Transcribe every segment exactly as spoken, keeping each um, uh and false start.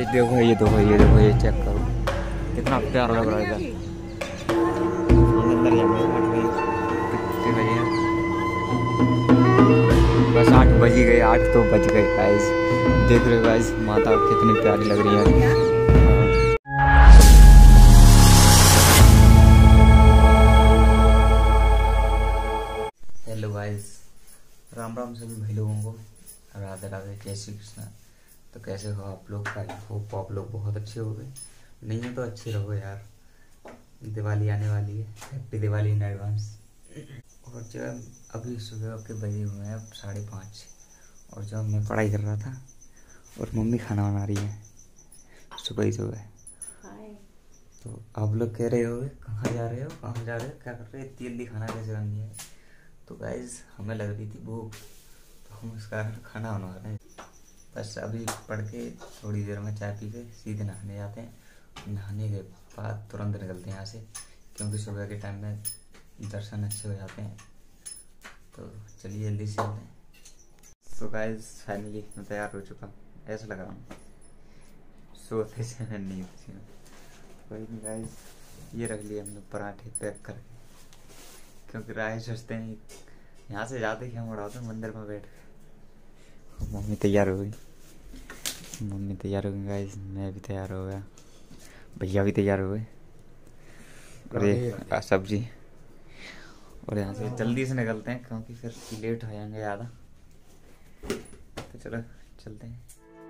Guys देखो ये देखो ये देखो ये चेक करो कितना प्यारा लग रहा है इधर। अंदर जाएंगे आठ बजे कितने बजे हैं? बस आठ बज ही गए, आठ तो बज गए गाइस। देख रहे हो गाइस माता कितनी प्यारी लग रही है। हेलो गाइस, राम राम सभी भाई लोगों को, राधे राधे, जय श्री कृष्ण। तो कैसे हो आप लोग? आई होप आप लोग बहुत अच्छे हो गए, नहीं है तो अच्छे रहो यार। दिवाली आने वाली है, हैप्पी दिवाली इन एडवांस। और जब अभी सुबह के बजे हुए हैं साढ़े पाँच, और जब मैं पढ़ाई कर रहा था और मम्मी खाना बना रही है सुबह ही सुबह। तो आप लोग कह रहे हो कहाँ जा रहे हो कहाँ जा रहे हो क्या कर रहे हो, इतनी जल्दी खाना कैसे बननी है? तो गाइस हमें लग रही थी भूख, तो हम उसका खाना बना रहे हैं। बस अभी पढ़ के थोड़ी देर में चाय पी के सीधे नहाने जाते हैं। नहाने के बाद तुरंत निकलते हैं यहाँ से, क्योंकि सुबह के टाइम में दर्शन अच्छे हो जाते हैं। तो चलिए जल्दी से चलते हैं। तो गाइस फाइनली मैं तैयार हो चुका हूँ, ऐसा लग रहा हूँ सोते से नहीं होती। कोई नहीं गाइस, ये रख लिए हमने पराठे पैक करके, क्योंकि राय सोचते हैं यहाँ से जाते क्या उड़ाते हैं मंदिर में बैठ के। मम्मी तैयार हो गई, मम्मी तैयार हो गई गाइस, मैं भी तैयार हो गया, भैया भी तैयार हो गए। और ये सब्जी, और यहाँ से जल्दी से निकलते हैं क्योंकि फिर लेट हो जाएंगे ज़्यादा। तो चलो चलते हैं।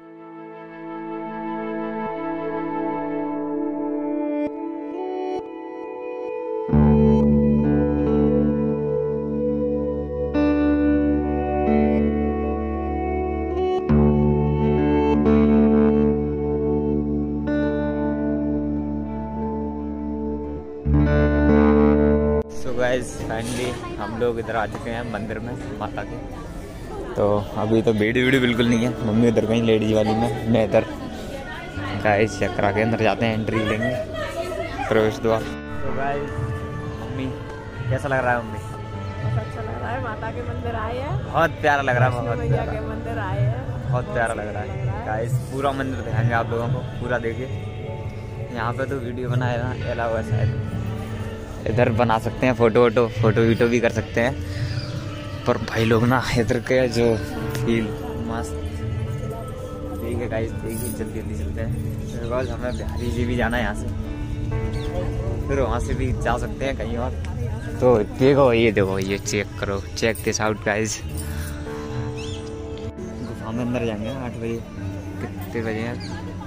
गाइस फाइनली हम लोग इधर आ चुके हैं मंदिर में माता के। तो अभी तो भीड़ भीड़ बिल्कुल नहीं है, मम्मी उधर कहीं लेडीज वाली में, मैं इधर। गाइस चेक करा के अंदर जाते हैं, एंट्री लेंगे, प्रवेश द्वार। तो गाइस मम्मी कैसा लग रहा है? मम्मी बहुत अच्छा लग रहा है, माता के मंदिर आए हैं, बहुत प्यारा लग रहा है, बहुत भैया के मंदिर आए हैं, बहुत प्यारा लग रहा है। गाइस पूरा मंदिर दिखाएंगे आप लोगों को, पूरा देखिए। यहाँ पे तो वीडियो बनाया ना अलावा शायद इधर बना सकते हैं, फोटो वोटो फोटो वीटो भी कर सकते हैं, पर भाई लोग ना इधर के जो फील मस्त। ठीक है गाइस, देखिए जल्दी जल्दी चलते हैं, बिकॉज हमें बिहारी जी भी जाना है यहाँ से, फिर वहाँ से भी जा सकते हैं कहीं और। तो देखो ये देखो ये चेक करो, चेक दिस आउट गाइस। गुफा में अंदर जाएंगे आठ बजे, कितने बजे हैं?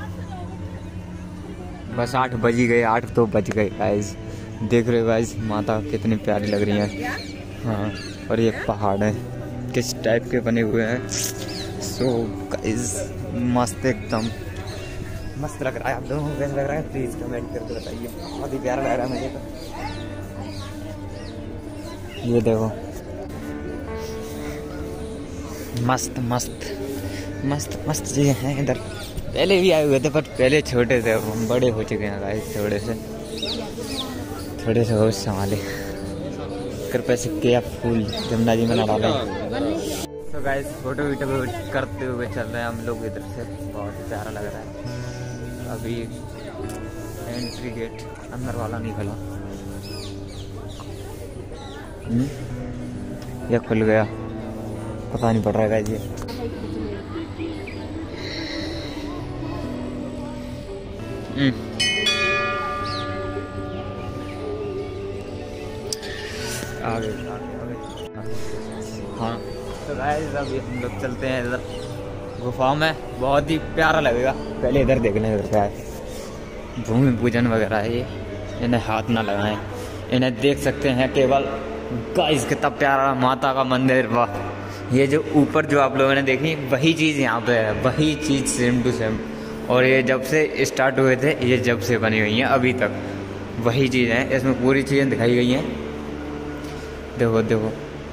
बस आठ बज ही गए, आठ तो बज गए गाइस। देख रहे हो गाइस माता कितनी प्यारी लग रही है। हाँ, और ये पहाड़ है किस टाइप के बने हुए हैं। सो गाइस मस्त, एकदम मस्त लग रहा है। आप लोगों को कैसा लग रहा है प्लीज कमेंट करके बताइए, बहुत ही प्यारा लग रहा है मुझे तो। ये देखो मस्त मस्त मस्त मस्त चीजें हैं इधर। पहले भी आए हुए थे पर पहले छोटे थे, हम बड़े हो चुके हैं गाइस, थोड़े से थोड़े से होश संभाले। कृपया सिक्के या फूल जमुना जी में ना डालें। तो गाइस फोटो वीटो करते हुए चल रहे हैं हम लोग इधर से, बहुत ही प्यारा लग रहा है। अभी एंट्री गेट अंदर वाला नहीं खुला, या खुल गया पता नहीं पड़ रहा है गाइस। ये आगे हाँ। तो गाइस अभी हम लोग चलते हैं इधर गुफा में, बहुत ही प्यारा लगेगा। पहले इधर देखने इधर क्या है, भूमि पूजन वगैरह है ये, इन्हें हाथ ना लगाएं, इन्हें देख सकते हैं केवल। गाइस कितना प्यारा माता का मंदिर, वाह। ये जो ऊपर जो आप लोगों ने देखी वही चीज़ यहाँ पे है, वही चीज़ सेम टू सेम। और ये जब से स्टार्ट हुए थे, ये जब से बनी हुई हैं अभी तक वही चीज़ है। इसमें पूरी चीज़ें दिखाई गई हैं, देखो देखो।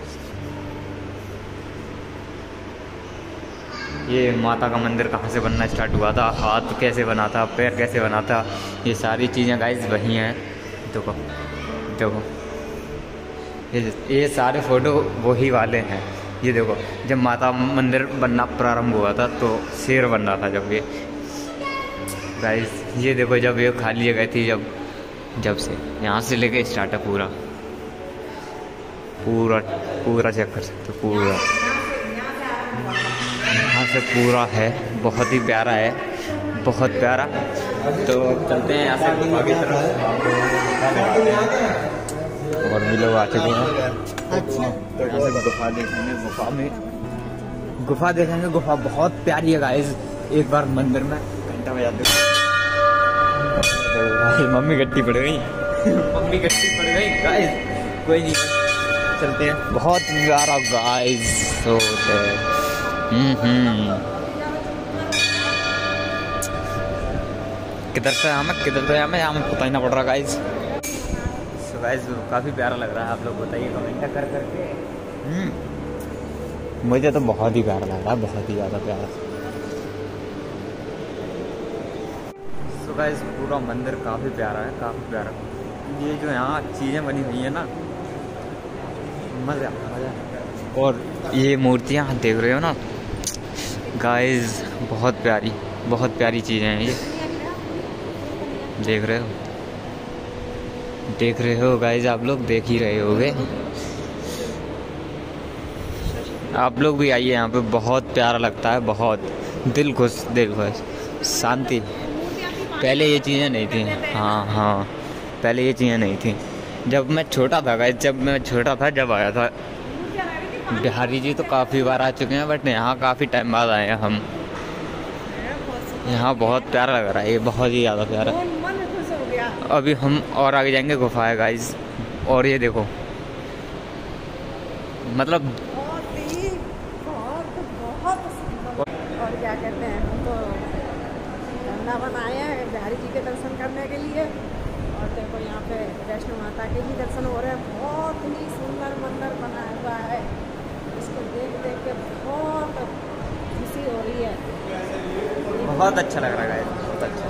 ये माता का मंदिर कहाँ से बनना स्टार्ट हुआ था, हाथ कैसे बना था, पैर कैसे बना था, ये सारी चीज़ें गाइस वही हैं। देखो देखो ये ये सारे फोटो वही वाले हैं। ये देखो जब माता मंदिर बनना प्रारंभ हुआ था तो शेर बन रहा था, जब ये गाइस ये देखो, जब ये खाली जगह थी, जब जब से यहाँ से लेके स्टार्ट है पूरा पूरा पूरा चेक कर सकते हो, पूरा यहाँ से पूरा है। बहुत ही प्यारा है, बहुत प्यारा। तो चलते हैं यहाँ से गुफा की तरफ। और भी लोग आ चुके हैं। तो यहाँ से गुफा देखेंगे। गुफा में गुफा देखेंगे गुफा बहुत प्यारी है गाइस। एक बार मंदिर में घंटा बजाते मम्मी गट्टी पड़ गई मम्मी गट्टी पड़ गई गाइस। कोई नहीं, चलते हैं। बहुत प्यारा गाइस। तो हम्म किधर से हमें किधर से हमें यहाँ पता ही ना पड़ रहा गाइस। सो गाइस काफ़ी प्यारा लग रहा है। आप लोग बताइए कमेंट कर करके। हम्म मुझे तो बहुत ही प्यारा लग रहा है, बहुत ही ज़्यादा प्यारा। सो गाइस पूरा मंदिर काफ़ी प्यारा है, काफ़ी प्यारा। ये जो यहाँ चीज़ें बनी हुई है ना, मज़ा मज़ा। और ये मूर्तियाँ देख रहे हो ना गाइस, बहुत प्यारी बहुत प्यारी चीज़ें हैं ये। देख रहे हो देख रहे हो गाइस, आप लोग देख ही रहे होगे। आप लोग भी आइए यहाँ पे, बहुत प्यारा लगता है, बहुत दिल खुश दिल खुश शांति। पहले ये चीज़ें नहीं थी। हाँ हाँ पहले ये चीज़ें नहीं थी। जब मैं छोटा था गाइस, जब मैं छोटा था जब आया था। बिहारी जी तो काफ़ी बार आ चुके हैं, बट यहाँ काफ़ी टाइम बाद आए हैं हम। यहाँ बहुत प्यारा लग रहा है, ये बहुत ही ज़्यादा प्यारा। अभी हम और आगे जाएंगे, गुफा है गाइस। और ये देखो, मतलब और क्या कहते हैं, हम तो वृंदावन आए हैं बिहारी जी के दर्शन करने के लिए। और देखो यहाँ पे वैष्णो माता के भी दर्शन हो रहे हैं। बहुत ही सुंदर मंदिर बना हुआ है। इसको देख देख के बहुत खुशी हो रही है। बहुत अच्छा लग रहा है, बहुत अच्छा।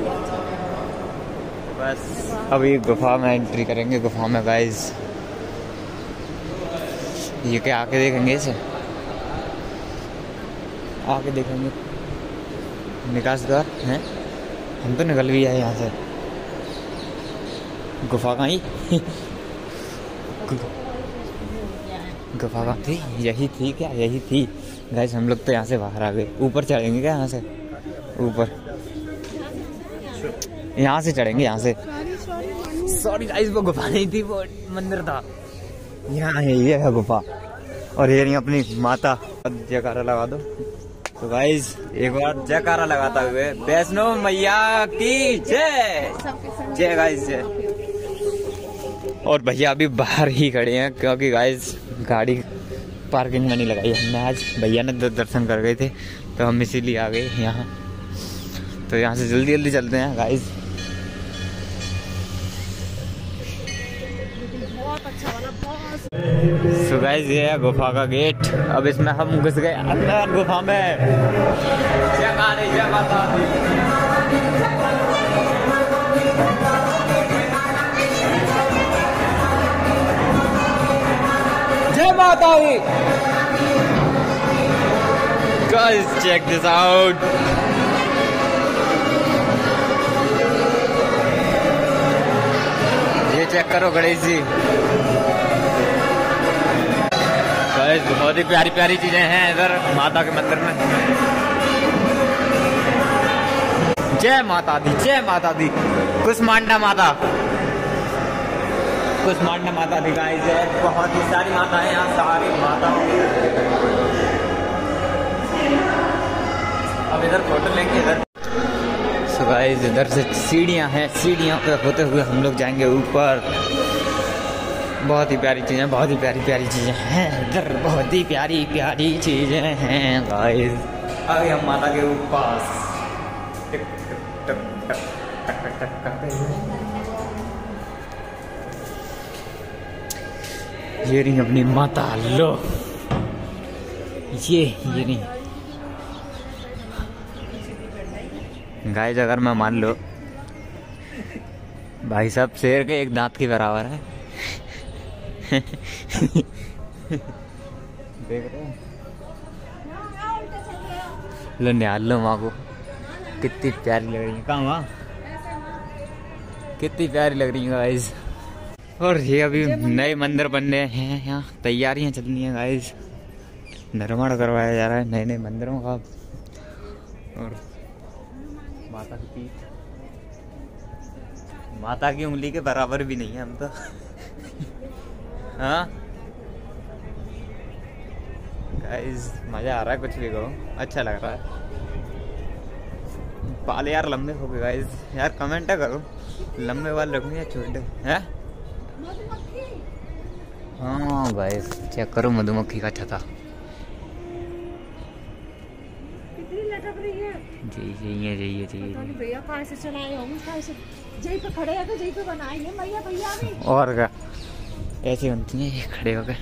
बस अभी गुफा में एंट्री करेंगे। गुफा में गाइस ये क्या आके देखेंगे, इसे आके देखेंगे। निकास द्वार है, हम तो निकल भी आए यहाँ से। गुफा कहाँ ही गुफा कहाँ थी? यही थी क्या? यही थी गाइस। हम लोग तो यहाँ से बाहर आ गए। ऊपर चढ़ेंगे क्या? यहाँ से ऊपर, यहाँ से चढ़ेंगे, यहाँ से। सॉरी गाइस, वो गुफा नहीं थी, वो मंदिर था। यहाँ है, ये है गुफा। और ये नहीं अपनी माता। जयकारा लगा दो। तो गाइस एक बार जयकारा लगाता हुए वैष्णो मैया की जय जय गाइस जय। और भैया अभी बाहर ही खड़े हैं, क्योंकि गाइस गाड़ी पार्किंग में नहीं लगाई हमने आज। भैया ने दर्शन कर गए थे, तो हम इसीलिए आ गए यहाँ। तो यहाँ से जल्दी जल्दी चलते हैं गाइस। सो गाइस ये है गुफा का गेट। अब इसमें हम घुस गए अंदर गुफा में। जय माता जय माता जय माता दी। Guys check this out. ये चेक करो गणेश जी। गाइस बहुत ही प्यारी प्यारी चीजें हैं इधर माता के मंदिर में। जय माता दी जय माता दी। कुसमांडा माता कुसमांडा माता दी गाइस है। बहुत ही सारी माता है यहाँ, सारी माता। अब इधर फोटो लेंगे इधर। सो गाइस इधर से सीढ़ियाँ हैं, सीढ़ियों पे होते हुए हम लोग जाएंगे ऊपर। बहुत ही प्यारी चीज़ें, बहुत ही प्यारी प्यारी चीज़ें हैं इधर, बहुत ही प्यारी प्यारी चीज़ें हैं गाइस। अभी हम माता के ऊपर टिक टिक टक टक टक टक करते हुए। ये रही अपनी माता, लो ये ये नहीं गाइस। अगर मैं मान लो भाई साहब शेर के एक दांत के बराबर है। देख रहे हो? लो निहाल लो माँ को। कितनी प्यारी लग रही है। कहाँ वहाँ कितनी प्यारी लग रही है गाइस। और ये अभी नए मंदिर बन रहे हैं, यहाँ तैयारियां चल रही हैं गाइस, निर्माण करवाया जा रहा है नए नए मंदिरों का। और माता की पीठ माता की उंगली के बराबर भी नहीं है हम तो। हाँ गाइस मजा आ रहा है, कुछ भी कहो, अच्छा लग रहा है। बाल यार लंबे हो गए गाइस, यार कमेंट करो लंबे बाल रखूं या छोटे हैं। हाँ गाइस चेक करो मधुमक्खी का छता कितनी लटक रही है। जी जी ये जी ये जी भैया कहाँ से चलाए होंगे, कहाँ से जहीं पे खड़े हैं तो जहीं पे बनाएंगे भैया भैया भी। और क्या ऐसे बनती हैं ये खड़े हो गए।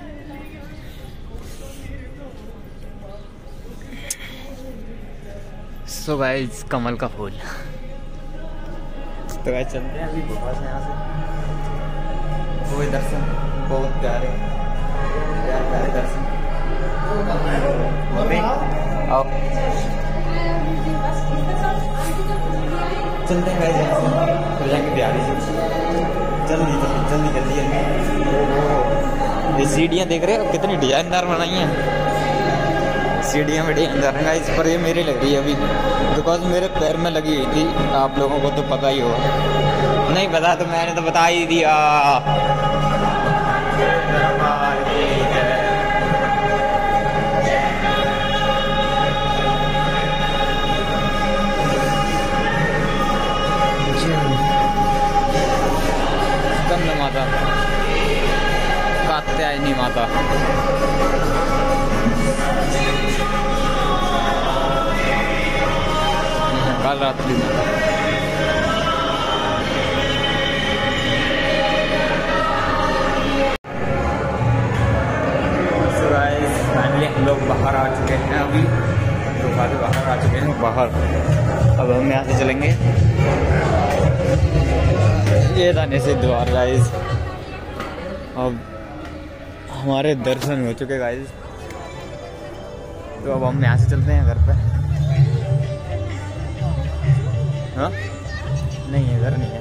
सो गाइस कमल का फूल। तो गाइस चलते हैं अभी गुफा से, यहाँ से वो दर्शन बहुत प्यारे प्यारे प्यारे दर्शन। आओ चलते हैं गाइस, यहाँ से हो जाएंगे बिहारी से। जल्दी जल्दी जल्दी जल्दी जल्दी। ये सीढ़ियाँ देख रहे हो कितनी डिजाइनदार बनाई हैं, सीढ़ियाँ में डिजाइनदार हैं गाइस। पर ये मेरी लग रही है अभी, बिकॉज मेरे पैर में लगी हुई थी, आप लोगों को तो पता ही होगा। नहीं पता तो मैंने तो बता ही दिया। माता कात्यायनी माता काल रात्रि माता। फाइनली हम लोग बाहर आ चुके हैं, अभी गुफा से बाहर आ चुके हैं बाहर। अब हम यहाँ से चलेंगे ये दाने से द्वार गाइस। अब हमारे दर्शन हो चुके गाइस, तो अब हम यहाँ से चलते हैं घर पे। हाँ नहीं है घर नहीं है।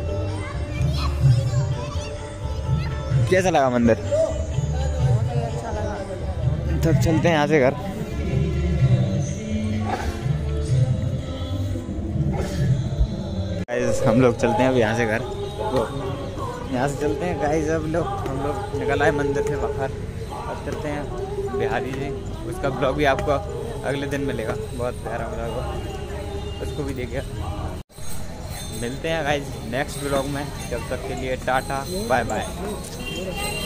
कैसा लगा मंदिर? अच्छा लगा। तब चलते हैं यहाँ से घर। गाइस हम लोग चलते हैं अब यहाँ से घर, तो यहाँ से चलते हैं गाइस। अब लोग हम लोग निकल आए मंदिर से बाहर, अब चलते हैं बिहारी जी। उसका ब्लॉग भी आपको अगले दिन मिलेगा, बहुत प्यारा ब्लॉग, उसको भी देखिए। मिलते हैं गाइस नेक्स्ट ब्लॉग में, जब तक के लिए टाटा बाय बाय।